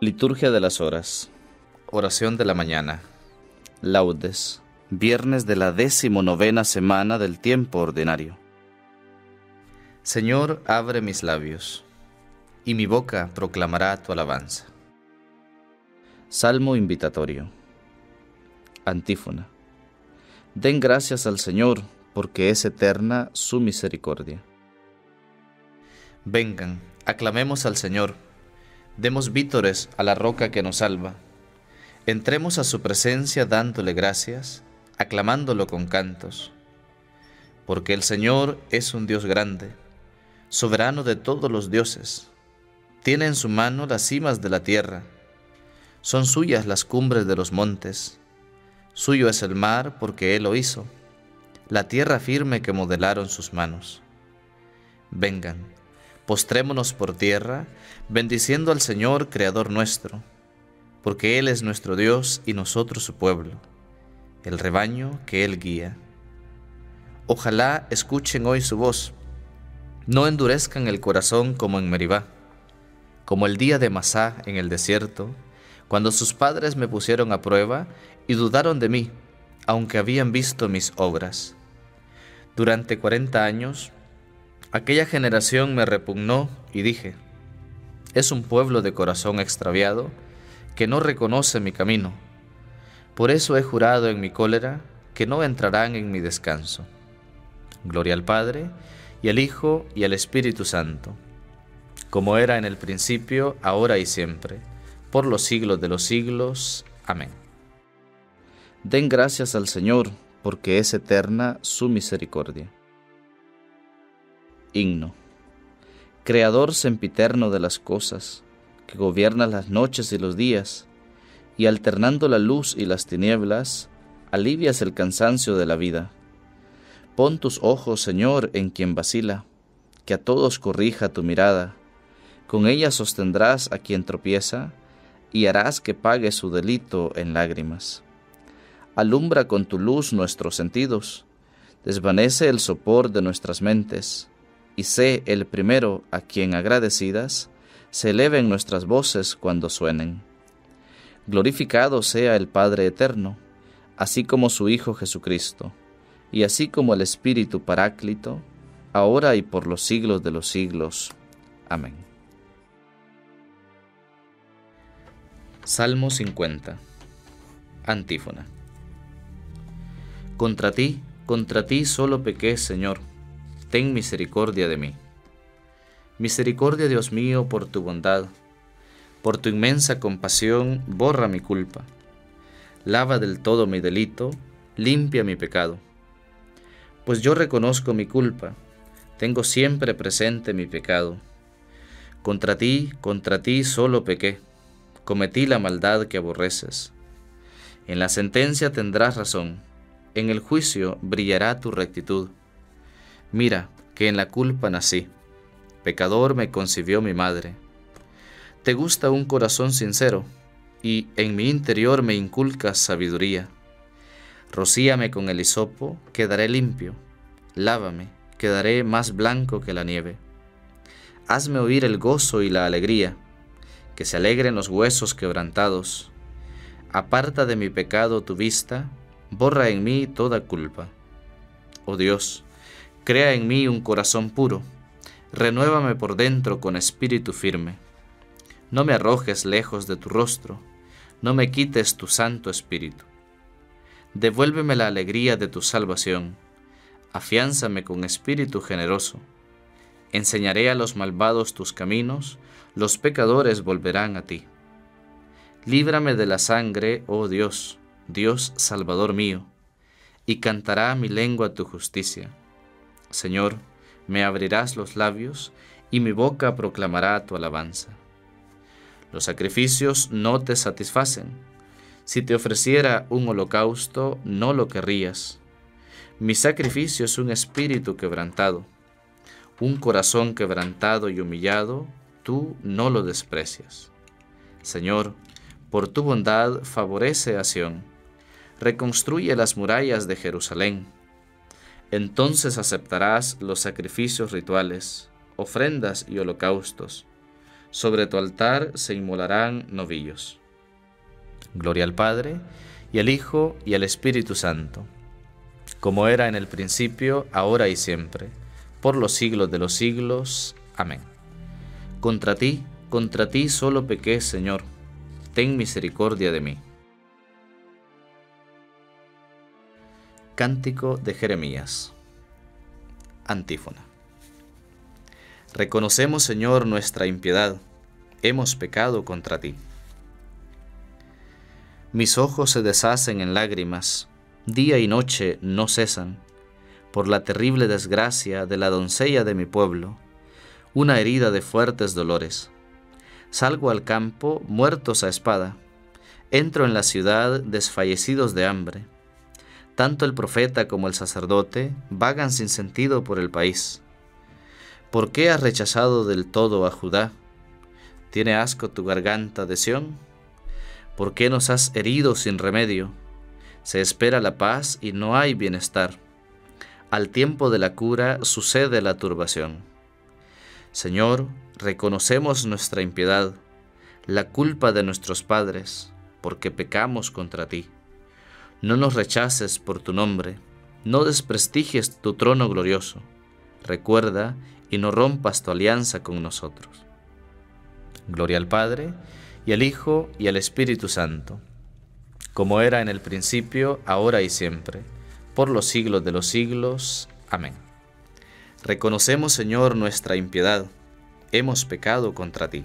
Liturgia de las horas. Oración de la mañana. Laudes. Viernes de la 19ª semana del tiempo ordinario. Señor, abre mis labios, y mi boca proclamará tu alabanza. Salmo invitatorio. Antífona. Den gracias al Señor, porque es eterna su misericordia. Vengan, aclamemos al Señor, demos vítores a la roca que nos salva. Entremos a su presencia dándole gracias, aclamándolo con cantos. Porque el Señor es un Dios grande, soberano de todos los dioses. Tiene en su mano las cimas de la tierra, son suyas las cumbres de los montes. Suyo es el mar porque Él lo hizo, la tierra firme que modelaron sus manos. Vengan, postrémonos por tierra, bendiciendo al Señor, Creador nuestro, porque Él es nuestro Dios y nosotros su pueblo, el rebaño que Él guía. Ojalá escuchen hoy su voz, no endurezcan el corazón como en Meribá, como el día de Masá en el desierto, cuando sus padres me pusieron a prueba y dudaron de mí, aunque habían visto mis obras. Durante 40 años, aquella generación me repugnó y dije, es un pueblo de corazón extraviado que no reconoce mi camino. Por eso he jurado en mi cólera que no entrarán en mi descanso. Gloria al Padre, y al Hijo, y al Espíritu Santo, como era en el principio, ahora y siempre, por los siglos de los siglos. Amén. Den gracias al Señor, porque es eterna su misericordia. Himno. Creador sempiterno de las cosas, que gobiernas las noches y los días, y alternando la luz y las tinieblas, alivias el cansancio de la vida. Pon tus ojos, Señor, en quien vacila, que a todos corrija tu mirada. Con ella sostendrás a quien tropieza, y harás que pague su delito en lágrimas. Alumbra con tu luz nuestros sentidos, desvanece el sopor de nuestras mentes, y sé el primero a quien agradecidas se eleven nuestras voces cuando suenen. Glorificado sea el Padre eterno, así como su Hijo Jesucristo, y así como el Espíritu Paráclito, ahora y por los siglos de los siglos. Amén. Salmo 50. Antífona. Contra ti solo pequé, Señor, ten misericordia de mí. Misericordia, Dios mío, por tu bondad, por tu inmensa compasión, borra mi culpa. Lava del todo mi delito, limpia mi pecado. Pues yo reconozco mi culpa, tengo siempre presente mi pecado. Contra ti solo pequé, cometí la maldad que aborreces. En la sentencia tendrás razón, en el juicio brillará tu rectitud. Mira que en la culpa nací, pecador me concibió mi madre. Te gusta un corazón sincero, y en mi interior me inculcas sabiduría. Rocíame con el hisopo, quedaré limpio. Lávame, quedaré más blanco que la nieve. Hazme oír el gozo y la alegría, que se alegren los huesos quebrantados. Aparta de mi pecado tu vista, borra en mí toda culpa. Oh Dios, crea en mí un corazón puro, renuévame por dentro con espíritu firme. No me arrojes lejos de tu rostro, no me quites tu santo espíritu. Devuélveme la alegría de tu salvación, afiánzame con espíritu generoso. Enseñaré a los malvados tus caminos, los pecadores volverán a ti. Líbrame de la sangre, oh Dios, Dios Salvador mío, y cantará mi lengua tu justicia. Señor, me abrirás los labios, y mi boca proclamará tu alabanza. Los sacrificios no te satisfacen. Si te ofreciera un holocausto, no lo querrías. Mi sacrificio es un espíritu quebrantado, un corazón quebrantado y humillado, tú no lo desprecias. Señor, por tu bondad favorece a Sión, reconstruye las murallas de Jerusalén. Entonces aceptarás los sacrificios rituales, ofrendas y holocaustos. sobre tu altar se inmolarán novillos. Gloria al Padre, y al Hijo, y al Espíritu Santo, como era en el principio, ahora y siempre, por los siglos de los siglos. Amén. Contra ti solo pequé, Señor, ten misericordia de mí. Cántico de Jeremías. Antífona. Reconocemos, Señor, nuestra impiedad, hemos pecado contra ti. Mis ojos se deshacen en lágrimas, día y noche no cesan, por la terrible desgracia de la doncella de mi pueblo, una herida de fuertes dolores. Salgo al campo, muertos a espada, entro en la ciudad, desfallecidos de hambre. Tanto el profeta como el sacerdote vagan sin sentido por el país. ¿Por qué has rechazado del todo a Judá? ¿Tiene asco tu garganta de Sión? ¿Por qué nos has herido sin remedio? Se espera la paz y no hay bienestar. Al tiempo de la cura sucede la turbación. Señor, reconocemos nuestra impiedad, la culpa de nuestros padres, porque pecamos contra ti. No nos rechaces por tu nombre, no desprestigies tu trono glorioso. Recuerda y no rompas tu alianza con nosotros. Gloria al Padre, y al Hijo, y al Espíritu Santo, como era en el principio, ahora y siempre, por los siglos de los siglos. Amén. Reconocemos, Señor, nuestra impiedad, hemos pecado contra ti.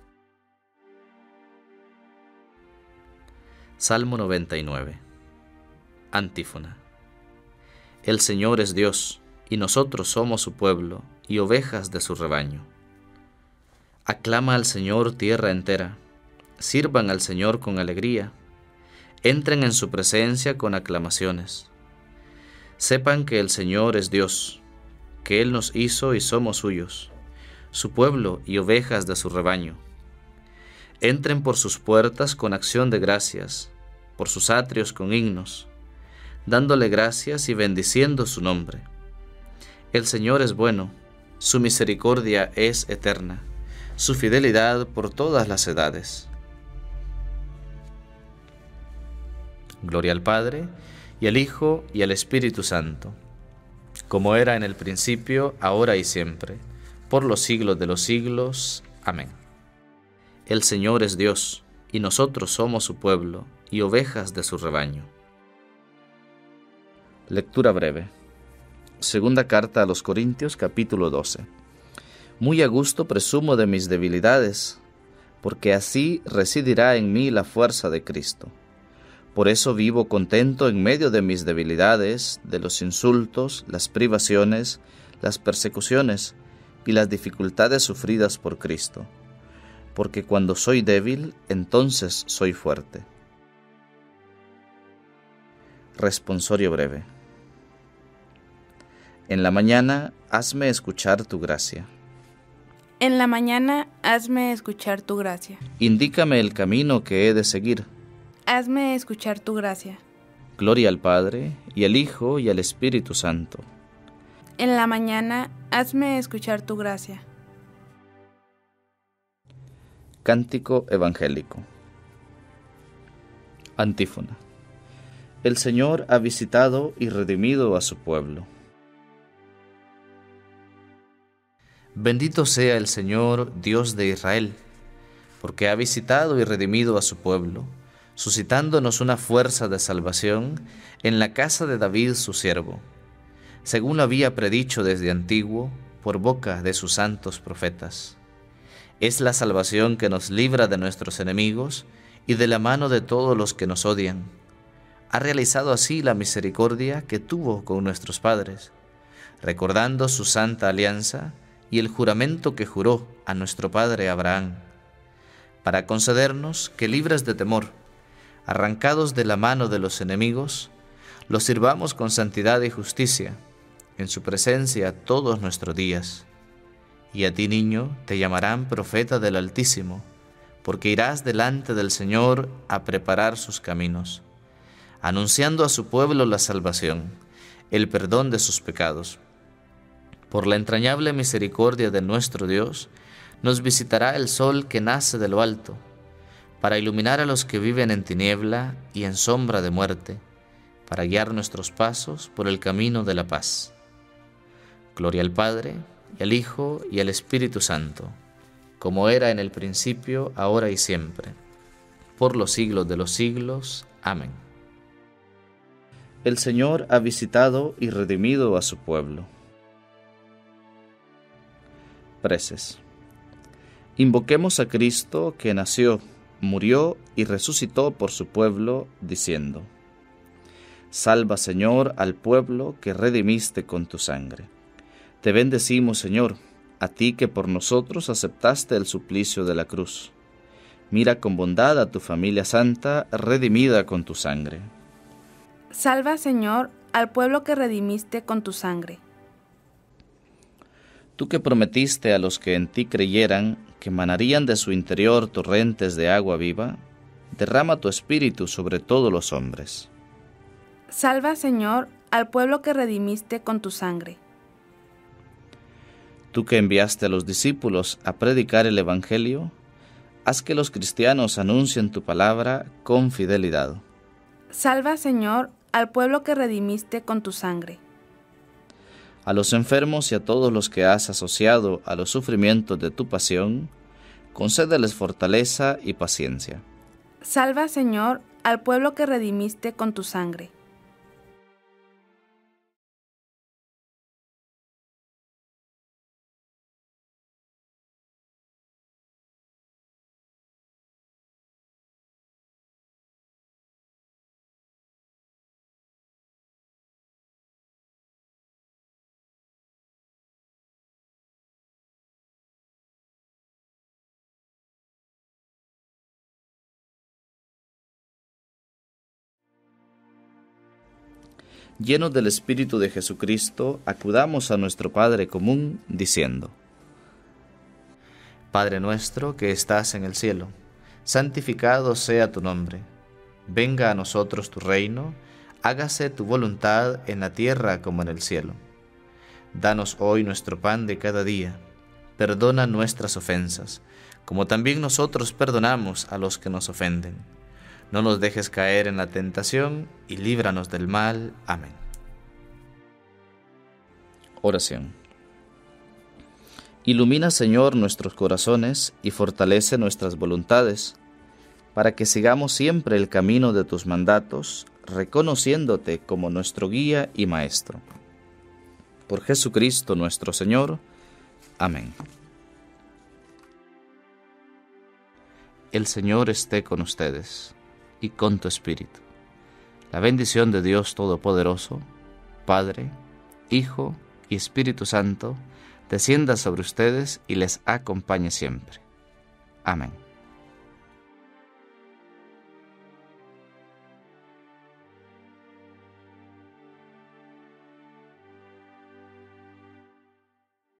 Salmo 99. Antífona. El Señor es Dios, y nosotros somos su pueblo, y ovejas de su rebaño. Aclama al Señor tierra entera, sirvan al Señor con alegría, entren en su presencia con aclamaciones. Sepan que el Señor es Dios, que Él nos hizo y somos suyos, su pueblo y ovejas de su rebaño. Entren por sus puertas con acción de gracias, por sus atrios con himnos, dándole gracias y bendiciendo su nombre. El Señor es bueno, su misericordia es eterna, su fidelidad por todas las edades. Gloria al Padre, y al Hijo, y al Espíritu Santo, como era en el principio, ahora y siempre, por los siglos de los siglos. Amén. El Señor es Dios, y nosotros somos su pueblo, y ovejas de su rebaño. Lectura breve. Segunda carta a los Corintios, capítulo 12. Muy a gusto presumo de mis debilidades, porque así residirá en mí la fuerza de Cristo. Por eso vivo contento en medio de mis debilidades, de los insultos, las privaciones, las persecuciones y las dificultades sufridas por Cristo. Porque cuando soy débil, entonces soy fuerte. Responsorio breve. En la mañana, hazme escuchar tu gracia. En la mañana, hazme escuchar tu gracia. Indícame el camino que he de seguir. Hazme escuchar tu gracia. Gloria al Padre, y al Hijo, y al Espíritu Santo. En la mañana, hazme escuchar tu gracia. Cántico evangélico. Antífona. El Señor ha visitado y redimido a su pueblo. Bendito sea el Señor, Dios de Israel, porque ha visitado y redimido a su pueblo, suscitándonos una fuerza de salvación en la casa de David su siervo, según lo había predicho desde antiguo por boca de sus santos profetas. Es la salvación que nos libra de nuestros enemigos y de la mano de todos los que nos odian. Ha realizado así la misericordia que tuvo con nuestros padres, recordando su santa alianza y el juramento que juró a nuestro padre Abraham, para concedernos que, libres de temor, arrancados de la mano de los enemigos, los sirvamos con santidad y justicia, en su presencia todos nuestros días. Y a ti, niño, te llamarán profeta del Altísimo, porque irás delante del Señor a preparar sus caminos, anunciando a su pueblo la salvación, el perdón de sus pecados. Por la entrañable misericordia de nuestro Dios, nos visitará el sol que nace de lo alto, para iluminar a los que viven en tiniebla y en sombra de muerte, para guiar nuestros pasos por el camino de la paz. Gloria al Padre, y al Hijo, y al Espíritu Santo, como era en el principio, ahora y siempre, por los siglos de los siglos. Amén. El Señor ha visitado y redimido a su pueblo. Preces. Invoquemos a Cristo, que nació, murió y resucitó por su pueblo, diciendo: Salva, Señor, al pueblo que redimiste con tu sangre. Te bendecimos, Señor, a ti que por nosotros aceptaste el suplicio de la cruz. Mira con bondad a tu familia santa, redimida con tu sangre. Salva, Señor, al pueblo que redimiste con tu sangre. Tú que prometiste a los que en ti creyeran que manarían de su interior torrentes de agua viva, derrama tu espíritu sobre todos los hombres. Salva, Señor, al pueblo que redimiste con tu sangre. Tú que enviaste a los discípulos a predicar el Evangelio, haz que los cristianos anuncien tu palabra con fidelidad. Salva, Señor, al pueblo que redimiste con tu sangre. A los enfermos y a todos los que has asociado a los sufrimientos de tu pasión, concédeles fortaleza y paciencia. Salva, Señor, al pueblo que redimiste con tu sangre. Llenos del Espíritu de Jesucristo, acudamos a nuestro Padre común, diciendo: Padre nuestro que estás en el cielo, santificado sea tu nombre. Venga a nosotros tu reino, hágase tu voluntad en la tierra como en el cielo. Danos hoy nuestro pan de cada día. Perdona nuestras ofensas, como también nosotros perdonamos a los que nos ofenden. No nos dejes caer en la tentación y líbranos del mal. Amén. Oración. Ilumina, Señor, nuestros corazones y fortalece nuestras voluntades, para que sigamos siempre el camino de tus mandatos, reconociéndote como nuestro guía y maestro. Por Jesucristo nuestro Señor. Amén. El Señor esté con ustedes y con tu espíritu. La bendición de Dios Todopoderoso, Padre, Hijo y Espíritu Santo, descienda sobre ustedes y les acompañe siempre. Amén.